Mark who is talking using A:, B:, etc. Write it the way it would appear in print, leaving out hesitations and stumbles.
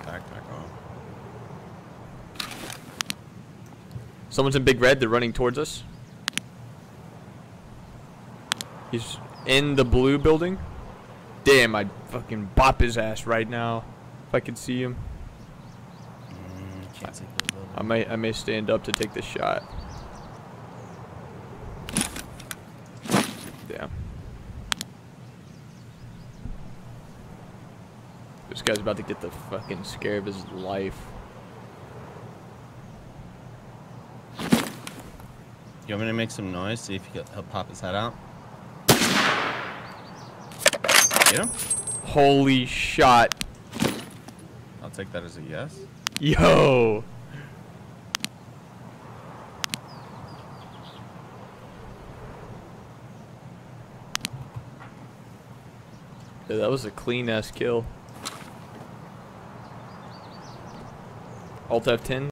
A: backpack on.
B: Someone's in big red. They're running towards us. He's in the blue building. Damn, I'd fucking bop his ass right now if I could see him.
A: Can't see the building.
B: I may stand up to take the shot. Damn. This guy's about to get the fucking scare of his life.
A: You want me to make some noise? See if he'll pop his head out. Get him?
B: Holy shot.
A: I'll take that as a yes.
B: Yo. Yeah, that was a clean ass kill. Alt F10.